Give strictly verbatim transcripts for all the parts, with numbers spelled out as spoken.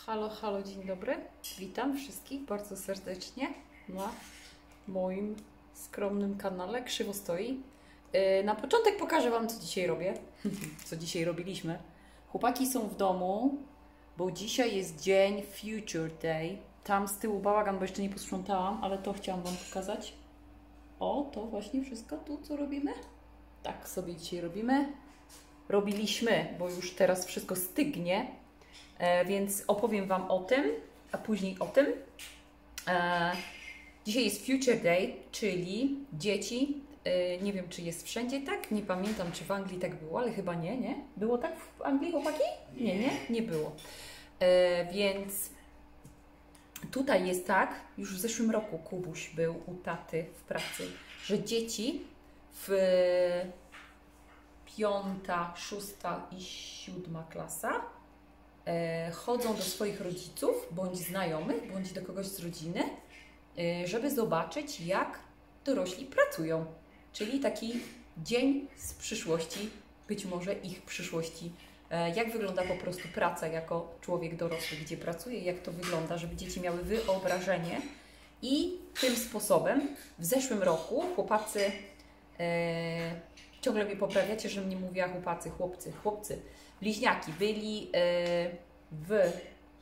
Halo, halo, dzień dobry. Witam wszystkich bardzo serdecznie na moim skromnym kanale Krzywo Stoi. Na początek pokażę Wam, co dzisiaj robię. Co dzisiaj robiliśmy. Chłopaki są w domu, bo dzisiaj jest dzień Future Day. Tam z tyłu bałagan, bo jeszcze nie posprzątałam, ale to chciałam Wam pokazać. O, to właśnie wszystko tu, co robimy. Tak sobie dzisiaj robimy. Robiliśmy, bo już teraz wszystko stygnie. E, więc opowiem Wam o tym, a później o tym. E, dzisiaj jest Future Day, czyli dzieci, e, nie wiem, czy jest wszędzie tak, nie pamiętam, czy w Anglii tak było, ale chyba nie, nie? Było tak w Anglii, chłopaki? Nie, nie, nie było. E, więc tutaj jest tak, już w zeszłym roku Kubuś był u taty w pracy, że dzieci w piąta, szósta i siódma klasa chodzą do swoich rodziców, bądź znajomych, bądź do kogoś z rodziny, żeby zobaczyć, jak dorośli pracują. Czyli taki dzień z przyszłości, być może ich przyszłości. Jak wygląda po prostu praca jako człowiek dorosły, gdzie pracuje, jak to wygląda, żeby dzieci miały wyobrażenie. I tym sposobem w zeszłym roku chłopacy, e, ciągle mnie poprawiacie, że mnie mówiła chłopacy, chłopcy, chłopcy, bliźniaki byli w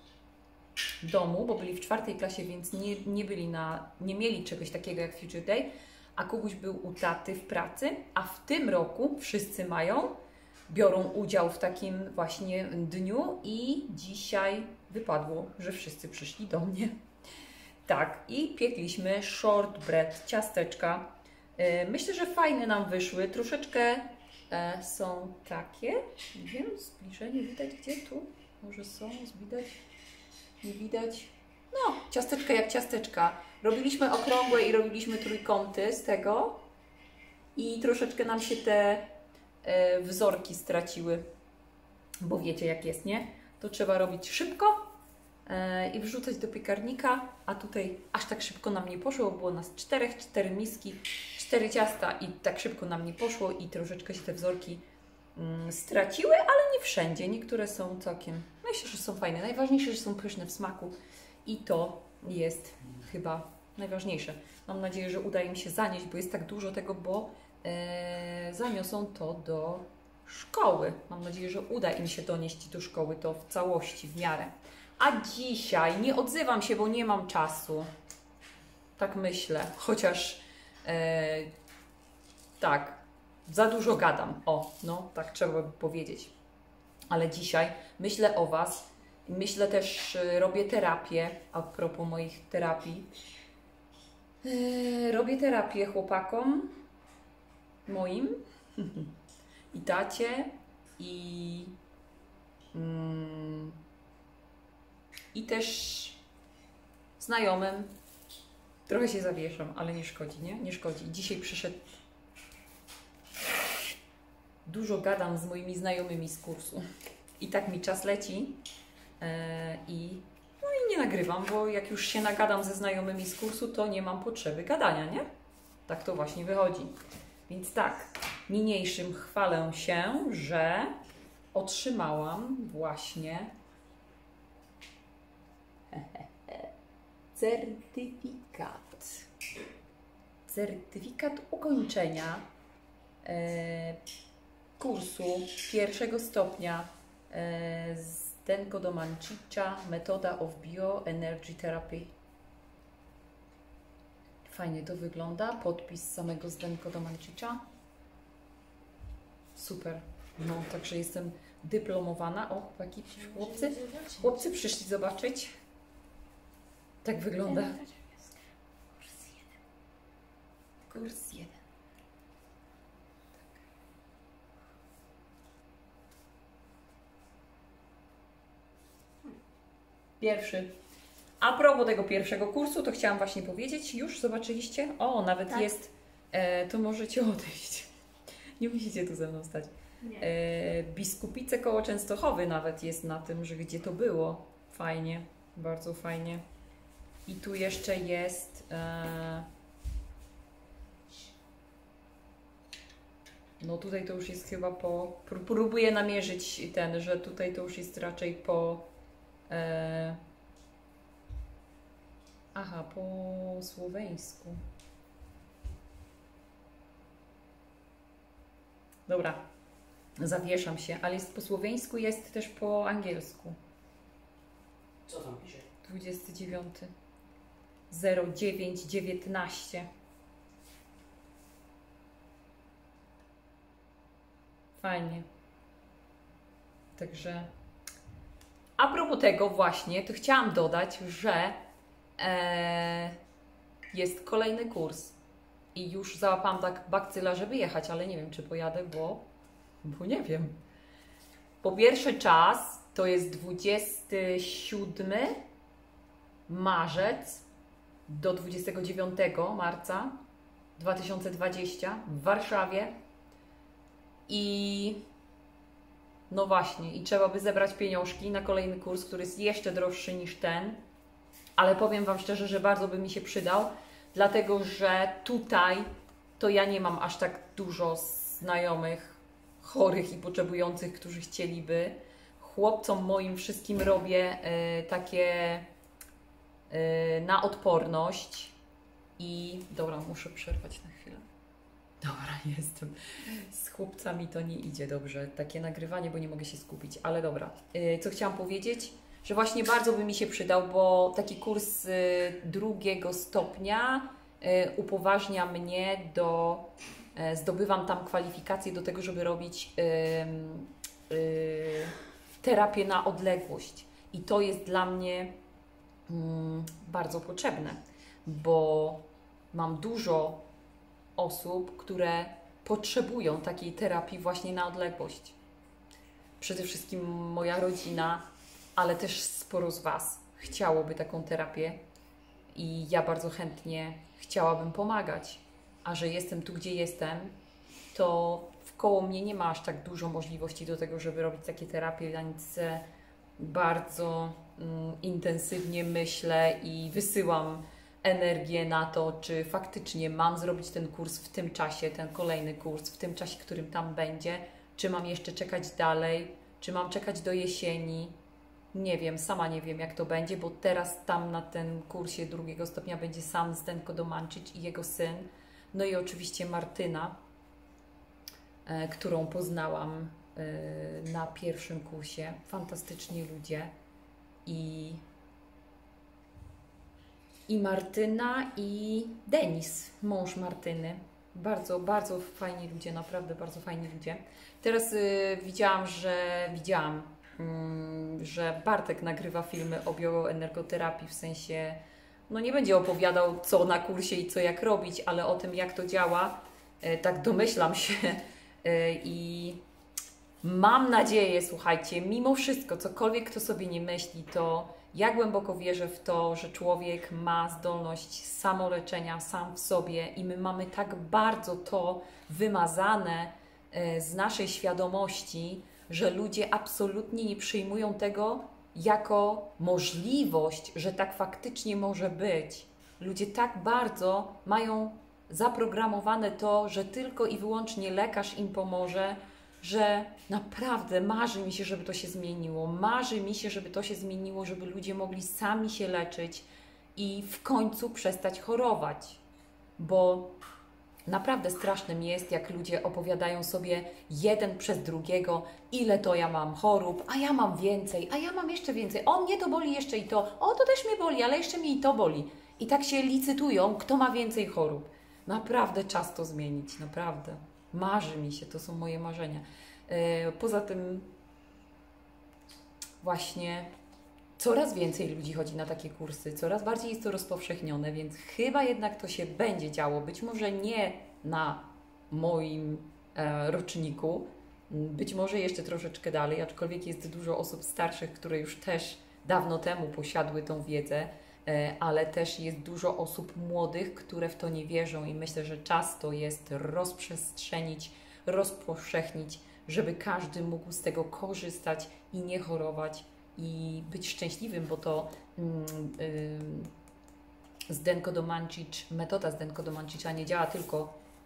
domu, bo byli w czwartej klasie, więc nie, nie byli na, nie mieli czegoś takiego jak Future Day, a Kubuś był u taty w pracy, a w tym roku wszyscy mają, biorą udział w takim właśnie dniu i dzisiaj wypadło, że wszyscy przyszli do mnie. Tak, i piekliśmy shortbread, ciasteczka. Myślę, że fajne nam wyszły, troszeczkę E, są takie, nie wiem, zbliżenie widać gdzie tu, może są, widać, nie widać, no, ciasteczka jak ciasteczka. Robiliśmy okrągłe i robiliśmy trójkąty z tego i troszeczkę nam się te e, wzorki straciły, bo wiecie jak jest, nie? To trzeba robić szybko e, i wrzucać do piekarnika, a tutaj aż tak szybko nam nie poszło, bo było nas czterech, cztery miski, cztery ciasta i tak szybko nam nie poszło i troszeczkę się te wzorki mm, straciły, ale nie wszędzie. Niektóre są całkiem, myślę, że są fajne. Najważniejsze, że są pyszne w smaku i to jest chyba najważniejsze. Mam nadzieję, że uda im się zanieść, bo jest tak dużo tego, bo e, zaniosą to do szkoły. Mam nadzieję, że uda im się donieść do szkoły to w całości, w miarę. A dzisiaj nie odzywam się, bo nie mam czasu. Tak myślę, chociaż E, tak, za dużo gadam. O, no, tak trzeba by powiedzieć. Ale dzisiaj myślę o Was. Myślę też, robię terapię. A propos moich terapii. E, robię terapię chłopakom moim i tacie i mm, i też znajomym. Trochę się zawieszam, ale nie szkodzi, nie? Nie szkodzi. Dzisiaj przyszedł... Dużo gadam z moimi znajomymi z kursu. I tak mi czas leci. Yy, i, no i nie nagrywam, bo jak już się nagadam ze znajomymi z kursu, to nie mam potrzeby gadania, nie? Tak to właśnie wychodzi. Więc tak, niniejszym chwalę się, że otrzymałam właśnie certyfikat. Certyfikat ukończenia e, kursu pierwszego stopnia e, Zdenko Domancicia, Metoda of Bioenergy Therapy. Fajnie to wygląda. Podpis samego Zdenko Domancicia. Super. No, także jestem dyplomowana. O, chłopaki, chłopcy, chłopcy przyszli zobaczyć. Tak wygląda. Kurs jeden. Pierwszy. A propos tego pierwszego kursu, to chciałam właśnie powiedzieć. Już zobaczyliście? O, nawet tak. Jest. E, to możecie odejść. Nie musicie tu ze mną stać. E, Biskupice koło Częstochowy nawet jest na tym, że gdzie to było. Fajnie. Bardzo fajnie. I tu jeszcze jest e... no tutaj to już jest chyba po... Próbuję namierzyć ten, że tutaj to już jest raczej po E... Aha, po słoweńsku. Dobra, zawieszam się, ale jest po słoweńsku, jest też po angielsku. Co tam pisze? dwudziesty dziewiąty zero dziewięć dziewiętnaście. Fajnie. Także a propos tego właśnie, to chciałam dodać, że e, jest kolejny kurs i już załapałam tak bakcyla, żeby jechać, ale nie wiem, czy pojadę, bo, bo nie wiem. Po pierwszy czas to jest dwudziesty siódmy marzec do dwudziestego dziewiątego marca dwa tysiące dwudziestego w Warszawie i no właśnie, i trzeba by zebrać pieniążki na kolejny kurs, który jest jeszcze droższy niż ten, ale powiem Wam szczerze, że bardzo by mi się przydał, dlatego że tutaj to ja nie mam aż tak dużo znajomych chorych i potrzebujących, którzy chcieliby. Chłopcom moim wszystkim robię y, takie y, na odporność i dobra, muszę przerwać na chwilę. Dobra, jestem. Z chłopcami to nie idzie dobrze, takie nagrywanie, bo nie mogę się skupić, ale dobra. Y, co chciałam powiedzieć? Że właśnie bardzo by mi się przydał, bo taki kurs y, drugiego stopnia y, upoważnia mnie do... Y, zdobywam tam kwalifikacje do tego, żeby robić y, y, terapię na odległość. I to jest dla mnie y, bardzo potrzebne, bo mam dużo osób, które potrzebują takiej terapii właśnie na odległość. Przede wszystkim moja rodzina, ale też sporo z Was chciałoby taką terapię i ja bardzo chętnie chciałabym pomagać. A że jestem tu, gdzie jestem, to wkoło mnie nie ma aż tak dużo możliwości do tego, żeby robić takie terapie, więc bardzo mm, intensywnie myślę i wysyłam energię na to, czy faktycznie mam zrobić ten kurs w tym czasie, ten kolejny kurs, w tym czasie, którym tam będzie, czy mam jeszcze czekać dalej, czy mam czekać do jesieni. Nie wiem, sama nie wiem, jak to będzie, bo teraz tam na tym kursie drugiego stopnia będzie sam Zdenko Domancic i jego syn, no i oczywiście Martyna, e, którą poznałam e, na pierwszym kursie. Fantastyczni ludzie i I Martyna, i Denis, mąż Martyny. Bardzo, bardzo fajni ludzie, naprawdę bardzo fajni ludzie. Teraz y, widziałam, że widziałam, y, że Bartek nagrywa filmy o bioenergoterapii, w sensie, no nie będzie opowiadał co na kursie i co jak robić, ale o tym jak to działa, y, tak domyślam się y, i mam nadzieję, słuchajcie, mimo wszystko, cokolwiek kto sobie nie myśli, to ja głęboko wierzę w to, że człowiek ma zdolność samoleczenia sam w sobie i my mamy tak bardzo to wymazane z naszej świadomości, że ludzie absolutnie nie przyjmują tego jako możliwość, że tak faktycznie może być. Ludzie tak bardzo mają zaprogramowane to, że tylko i wyłącznie lekarz im pomoże, że naprawdę marzy mi się, żeby to się zmieniło. Marzy mi się, żeby to się zmieniło, żeby ludzie mogli sami się leczyć i w końcu przestać chorować. Bo naprawdę strasznym jest, jak ludzie opowiadają sobie jeden przez drugiego, ile to ja mam chorób, a ja mam więcej, a ja mam jeszcze więcej. O, mnie to boli jeszcze i to. O, to też mnie boli, ale jeszcze mi i to boli. I tak się licytują, kto ma więcej chorób. Naprawdę czas to zmienić, naprawdę. Marzy mi się, to są moje marzenia. Poza tym właśnie coraz więcej ludzi chodzi na takie kursy, coraz bardziej jest to rozpowszechnione, więc chyba jednak to się będzie działo. Być może nie na moim e, roczniku, być może jeszcze troszeczkę dalej, aczkolwiek jest dużo osób starszych, które już też dawno temu posiadły tą wiedzę, e, ale też jest dużo osób młodych, które w to nie wierzą i myślę, że czas to jest rozprzestrzenić, rozpowszechnić, żeby każdy mógł z tego korzystać i nie chorować i być szczęśliwym, bo to mm, yy, Zdenko Domancic, metoda Zdenko Domancicza nie działa tylko i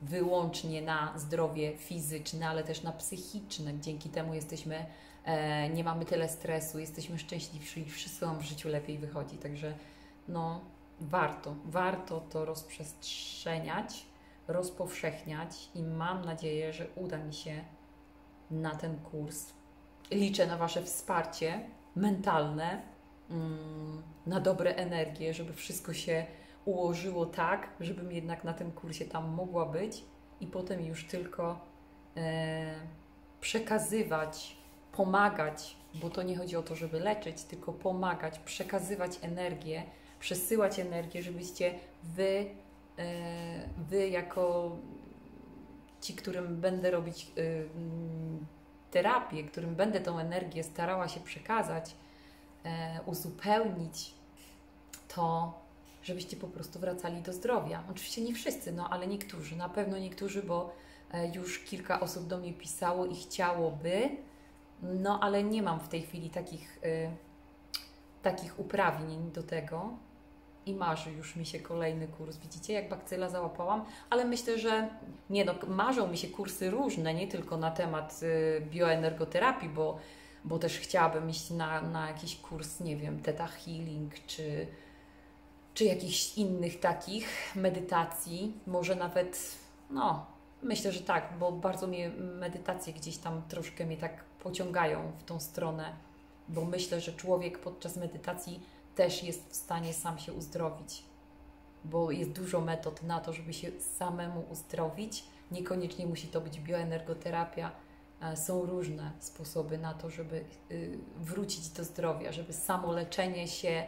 wyłącznie na zdrowie fizyczne, ale też na psychiczne. Dzięki temu jesteśmy, e, nie mamy tyle stresu, jesteśmy szczęśliwsi i wszystko nam w życiu lepiej wychodzi. Także no, warto, warto to rozprzestrzeniać, rozpowszechniać i mam nadzieję, że uda mi się na ten kurs. Liczę na Wasze wsparcie mentalne, mm, na dobre energie, żeby wszystko się ułożyło tak, żebym jednak na tym kursie tam mogła być i potem już tylko e, przekazywać, pomagać, bo to nie chodzi o to, żeby leczyć, tylko pomagać, przekazywać energię, przesyłać energię, żebyście Wy, e, wy jako ci, którym będę robić y, terapię, którym będę tą energię starała się przekazać, e, uzupełnić, to żebyście po prostu wracali do zdrowia. Oczywiście nie wszyscy, no ale niektórzy, na pewno niektórzy, bo e, już kilka osób do mnie pisało i chciałoby, no ale nie mam w tej chwili takich, y, takich uprawnień do tego. I marzy już mi się kolejny kurs. Widzicie, jak bakcyla załapałam? Ale myślę, że nie no, marzą mi się kursy różne, nie tylko na temat y, bioenergoterapii, bo, bo też chciałabym iść na, na jakiś kurs, nie wiem, Theta Healing, czy, czy jakichś innych takich medytacji. Może nawet, no, myślę, że tak, bo bardzo mnie medytacje gdzieś tam troszkę mnie tak pociągają w tą stronę, bo myślę, że człowiek podczas medytacji też jest w stanie sam się uzdrowić, bo jest dużo metod na to, żeby się samemu uzdrowić. Niekoniecznie musi to być bioenergoterapia. Są różne sposoby na to, żeby wrócić do zdrowia, żeby samo leczenie się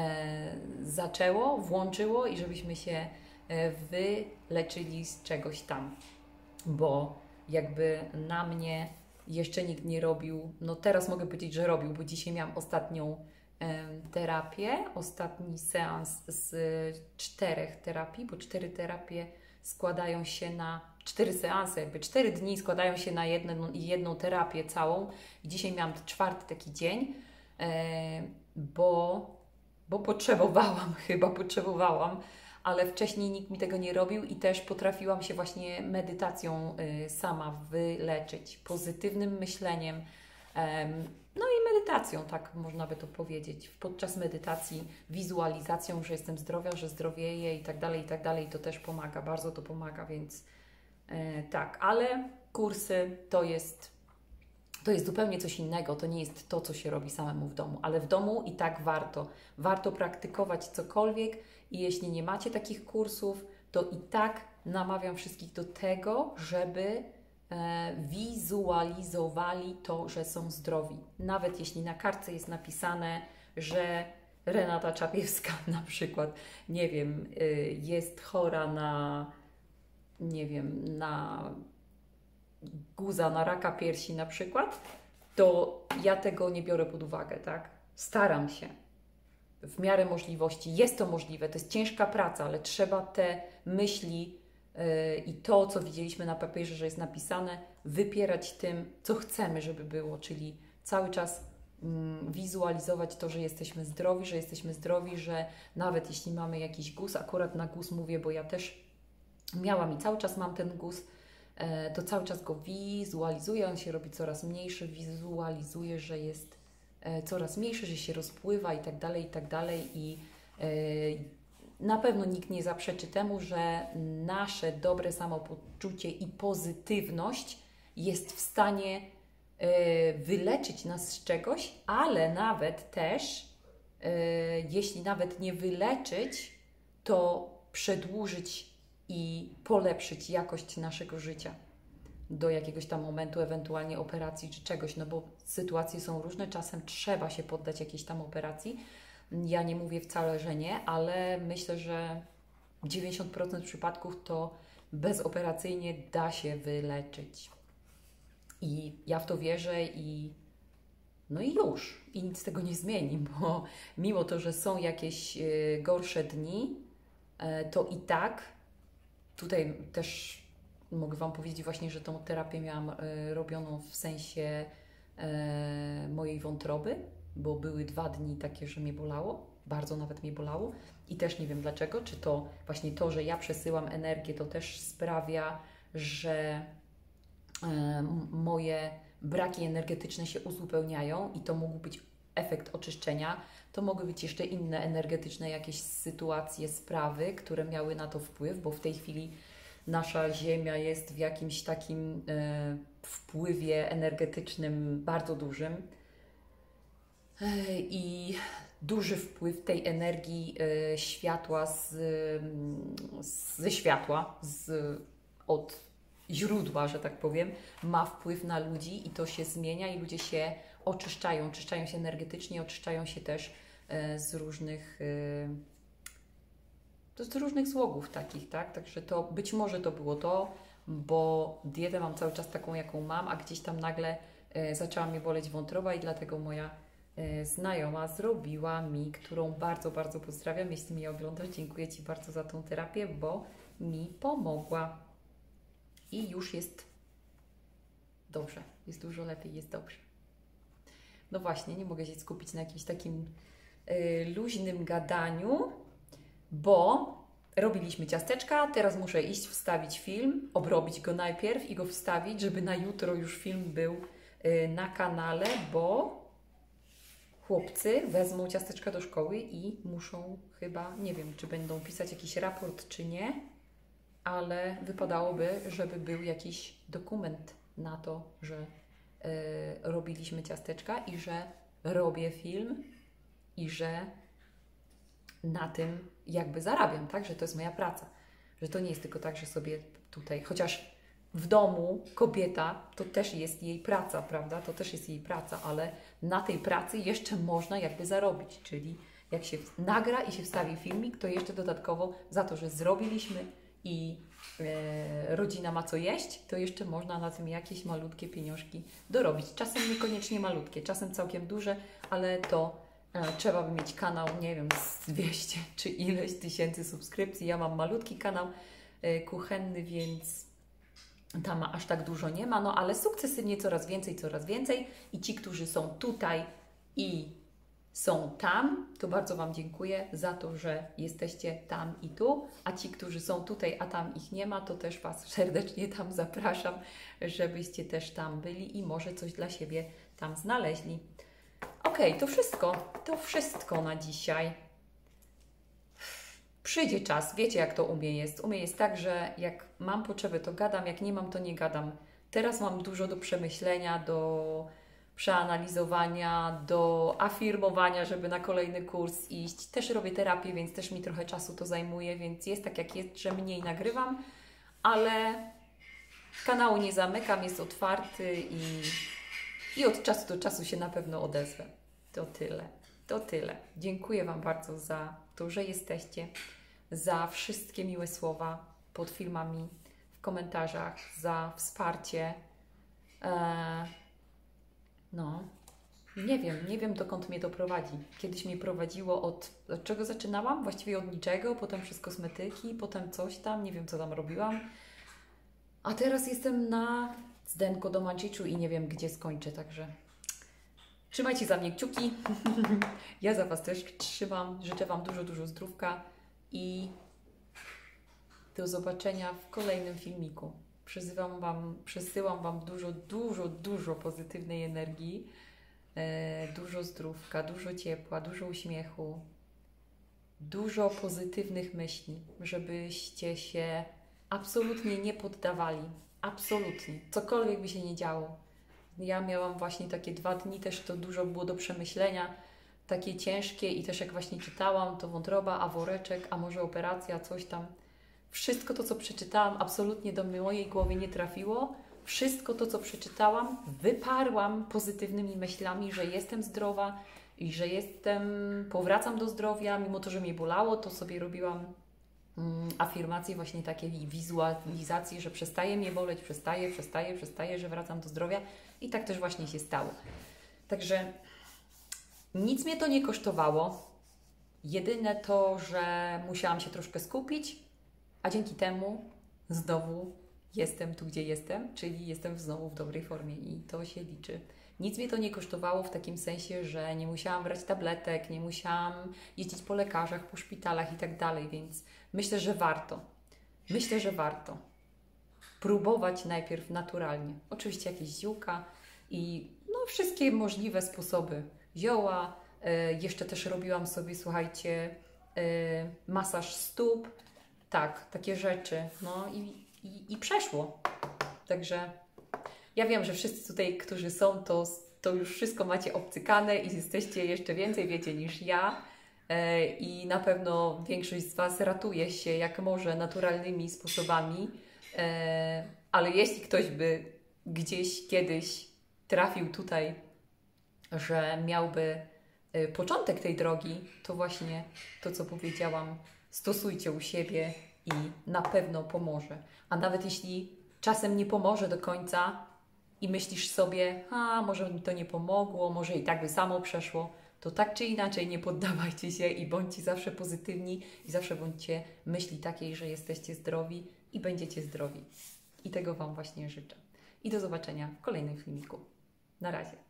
zaczęło, włączyło i żebyśmy się wyleczyli z czegoś tam. Bo jakby na mnie jeszcze nikt nie robił, no teraz mogę powiedzieć, że robił, bo dzisiaj miałam ostatnią terapię, ostatni seans z czterech terapii, bo cztery terapie składają się na cztery seanse, jakby cztery dni składają się na jedną, jedną terapię całą. I dzisiaj miałam czwarty taki dzień, bo, bo potrzebowałam, chyba potrzebowałam, ale wcześniej nikt mi tego nie robił i też potrafiłam się właśnie medytacją sama wyleczyć, pozytywnym myśleniem, no i medytacją, tak można by to powiedzieć. Podczas medytacji, wizualizacją, że jestem zdrowa, że zdrowieję i tak dalej, i tak dalej, to też pomaga, bardzo to pomaga, więc e, tak, ale kursy to jest, to jest zupełnie coś innego, to nie jest to, co się robi samemu w domu, ale w domu i tak warto, warto praktykować cokolwiek i jeśli nie macie takich kursów, to i tak namawiam wszystkich do tego, żeby wizualizowali to, że są zdrowi. Nawet jeśli na kartce jest napisane, że Renata Czapiewska na przykład, nie wiem, jest chora na, nie wiem, na guza, na raka piersi na przykład, to ja tego nie biorę pod uwagę, tak? Staram się w miarę możliwości. Jest to możliwe, to jest ciężka praca, ale trzeba te myśli i to, co widzieliśmy na papierze, że jest napisane, wypierać tym, co chcemy, żeby było, czyli cały czas mm, wizualizować to, że jesteśmy zdrowi, że jesteśmy zdrowi, że nawet jeśli mamy jakiś guz, akurat na guz mówię, bo ja też miałam i cały czas mam ten guz, e, to cały czas go wizualizuję, on się robi coraz mniejszy, wizualizuję, że jest e, coraz mniejszy, że się rozpływa i tak dalej, i tak dalej i e, na pewno nikt nie zaprzeczy temu, że nasze dobre samopoczucie i pozytywność jest w stanie y, wyleczyć nas z czegoś, ale nawet też, y, jeśli nawet nie wyleczyć, to przedłużyć i polepszyć jakość naszego życia do jakiegoś tam momentu, ewentualnie operacji czy czegoś, no bo sytuacje są różne, czasem trzeba się poddać jakiejś tam operacji. Ja nie mówię wcale, że nie, ale myślę, że dziewięćdziesiąt procent przypadków to bezoperacyjnie da się wyleczyć. I ja w to wierzę i no i już. I nic z tego nie zmieni, bo mimo to, że są jakieś y, gorsze dni, y, to i tak tutaj też mogę Wam powiedzieć właśnie, że tą terapię miałam y, robioną w sensie y, mojej wątroby, bo były dwa dni takie, że mnie bolało. bardzo nawet mnie bolało i też nie wiem dlaczego, czy to właśnie to, że ja przesyłam energię, to też sprawia, że e, moje braki energetyczne się uzupełniają i to mógł być efekt oczyszczenia. To mogły być jeszcze inne energetyczne jakieś sytuacje, sprawy, które miały na to wpływ, bo w tej chwili nasza Ziemia jest w jakimś takim e, wpływie energetycznym bardzo dużym e, i duży wpływ tej energii e, światła z, z, ze światła, z, od źródła, że tak powiem, ma wpływ na ludzi i to się zmienia i ludzie się oczyszczają, oczyszczają się energetycznie, oczyszczają się też e, z różnych e, to z różnych złogów takich, tak? Także to być może to było to, bo dietę mam cały czas taką, jaką mam, a gdzieś tam nagle e, zaczęła mnie boleć wątroba i dlatego moja e, znajoma zrobiła mi, którą bardzo, bardzo pozdrawiam, jeśli mnie oglądasz, dziękuję Ci bardzo za tą terapię, bo mi pomogła i już jest dobrze, jest dużo lepiej, jest dobrze. No właśnie, nie mogę się skupić na jakimś takim e, luźnym gadaniu, bo robiliśmy ciasteczka, teraz muszę iść wstawić film, obrobić go najpierw i go wstawić, żeby na jutro już film był y, na kanale, bo chłopcy wezmą ciasteczka do szkoły i muszą chyba, nie wiem, czy będą pisać jakiś raport, czy nie, ale wypadałoby, żeby był jakiś dokument na to, że y, robiliśmy ciasteczka i że robię film i że na tym jakby zarabiam, tak? Że to jest moja praca. Że to nie jest tylko tak, że sobie tutaj, chociaż w domu kobieta, to też jest jej praca, prawda? To też jest jej praca, ale na tej pracy jeszcze można jakby zarobić, czyli jak się nagra i się wstawi filmik, to jeszcze dodatkowo za to, że zrobiliśmy i e, rodzina ma co jeść, to jeszcze można na tym jakieś malutkie pieniążki dorobić. Czasem niekoniecznie malutkie, czasem całkiem duże, ale to trzeba by mieć kanał, nie wiem, z dwieście czy ileś tysięcy subskrypcji. Ja mam malutki kanał y, kuchenny, więc tam aż tak dużo nie ma, no ale sukcesywnie coraz więcej, coraz więcej i ci, którzy są tutaj i są tam, to bardzo Wam dziękuję za to, że jesteście tam i tu, a ci, którzy są tutaj, a tam ich nie ma, to też Was serdecznie tam zapraszam, żebyście też tam byli i może coś dla siebie tam znaleźli. Okej, okay, to wszystko, to wszystko na dzisiaj. Przyjdzie czas, wiecie jak to u mnie jest. U mnie jest tak, że jak mam potrzeby, to gadam, jak nie mam, to nie gadam. Teraz mam dużo do przemyślenia, do przeanalizowania, do afirmowania, żeby na kolejny kurs iść. Też robię terapię, więc też mi trochę czasu to zajmuje, więc jest tak jak jest, że mniej nagrywam, ale kanału nie zamykam, jest otwarty i... I od czasu do czasu się na pewno odezwę. To tyle. To tyle. Dziękuję Wam bardzo za to, że jesteście, za wszystkie miłe słowa pod filmami, w komentarzach, za wsparcie. Eee, no, nie wiem, nie wiem dokąd mnie to prowadzi. Kiedyś mnie prowadziło od, od czego zaczynałam? Właściwie od niczego, potem przez kosmetyki, potem coś tam, nie wiem co tam robiłam. A teraz jestem na Zdenko do Manchiczu i nie wiem, gdzie skończę, także trzymajcie za mnie kciuki. Ja za Was też trzymam. Życzę Wam dużo, dużo zdrówka i do zobaczenia w kolejnym filmiku. Przesyłam Wam, przesyłam Wam dużo, dużo, dużo pozytywnej energii, e, dużo zdrówka, dużo ciepła, dużo uśmiechu, dużo pozytywnych myśli, żebyście się absolutnie nie poddawali. Absolutnie. Cokolwiek by się nie działo. Ja miałam właśnie takie dwa dni, też to dużo było do przemyślenia, takie ciężkie i też jak właśnie czytałam, to wątroba, a woreczek, a może operacja, coś tam. Wszystko to, co przeczytałam, absolutnie do mojej głowy nie trafiło. Wszystko to, co przeczytałam, wyparłam pozytywnymi myślami, że jestem zdrowa i że jestem, powracam do zdrowia, mimo to, że mnie bolało, to sobie robiłam afirmacje, właśnie takie wizualizacje, że przestaje mnie boleć, przestaje, przestaje, przestaje, że wracam do zdrowia i tak też właśnie się stało. Także nic mnie to nie kosztowało. Jedyne to, że musiałam się troszkę skupić, a dzięki temu znowu jestem tu, gdzie jestem, czyli jestem znowu w dobrej formie i to się liczy. Nic mnie to nie kosztowało w takim sensie, że nie musiałam brać tabletek, nie musiałam jeździć po lekarzach, po szpitalach i tak dalej, więc myślę, że warto. Myślę, że warto próbować najpierw naturalnie. Oczywiście jakieś ziółka i no, wszystkie możliwe sposoby. Zioła, y, jeszcze też robiłam sobie, słuchajcie, y, masaż stóp, tak, takie rzeczy. No i, i, i przeszło. Także ja wiem, że wszyscy tutaj, którzy są, to, to już wszystko macie obcykane i jesteście jeszcze więcej wiecie niż ja. Y, I na pewno większość z Was ratuje się jak może naturalnymi sposobami. Ale jeśli ktoś by gdzieś kiedyś trafił tutaj, że miałby początek tej drogi, to właśnie to, co powiedziałam, stosujcie u siebie i na pewno pomoże. A nawet jeśli czasem nie pomoże do końca i myślisz sobie, a może mi to nie pomogło, może i tak by samo przeszło, to tak czy inaczej nie poddawajcie się i bądźcie zawsze pozytywni i zawsze bądźcie myśli takiej, że jesteście zdrowi i będziecie zdrowi. I tego Wam właśnie życzę. I do zobaczenia w kolejnym filmiku. Na razie.